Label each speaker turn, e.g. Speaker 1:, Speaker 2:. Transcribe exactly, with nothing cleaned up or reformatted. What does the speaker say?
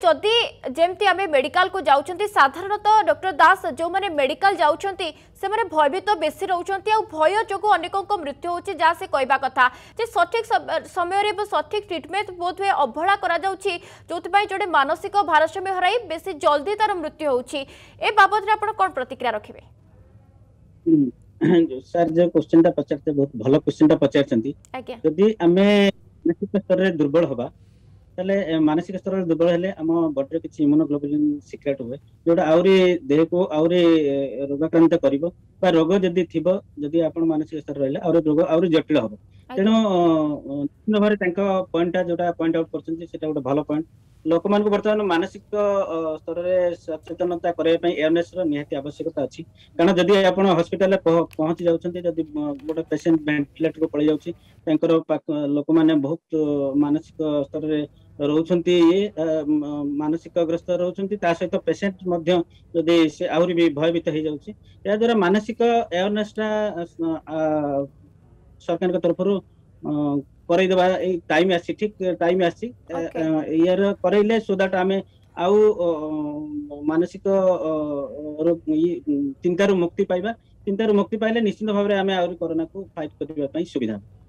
Speaker 1: जदि जेमती आमे मेडिकल को जाउछंती साधारणतः डॉक्टर दास जो माने मेडिकल जाउछंती से माने भयभीत तो बेसी रहउछंती आ भय जोगु अनेकों को मृत्यु होची जा से कहबा कथा जे सठिक समय रे सठिक ट्रीटमेंट बहुत वे अवहेला करा जाउची जोति पई जोडे मानसिक भारसाम्य हराई बेसी जल्दी तार मृत्यु होची ए बाबत रे आपण कोन प्रतिक्रिया रखिबे?
Speaker 2: सर जो क्वेश्चन टा पचारते बहुत भलो क्वेश्चन टा पचारचंती यदि आमे मानसिक स्तर रे दुर्बल होबा तले मानसिक स्तर रे दुर्बल हेले हम बॉडी रे किछि इम्यूनोग्लोबुलिन सिक्रेट होय जोडा आउरी देह को आउरी रोगाक्रांत करिवो बा रोग जदि थिबो जदि आपण मानसिक स्तर रहले आउरी रोग आउरी जटिल होबो तेनो निश्चित भाबरे तांका पॉइंट टा जोडा पॉइंट आउट करछन सेटा गोटे भलो पॉइंट लोक मान को वर्तमान मानसिक स्तर रे सचेतनता करे पई अवेयरनेस रो निहाती आवश्यकता अछि कारण जदि आपण हॉस्पिटल पहुंची जाउछन्ती जदि गोटे पेशेंट वेंटिलेटर को पळि जाउछि तांकर लोक माने बहुत मानसिक स्तर रे रहउछन्ती मानसिक ग्रस्त रहउछन्ती ता सहित पेशेंट मध्य जदि से आउरी भी भयभीत हो जाउछि या द्वारा मानसिक अवेयरनेस टा सरकार के तरफ रो करे देबा ए टाइम आसी ठीक टाइम आसी यार करैले सो दैट हमें आउ मानसिक चिंतार मुक्ति पाइबा चिंतार मुक्ति पाइले निश्चित भाव में आम कोरोना को फाइट करने सुविधा।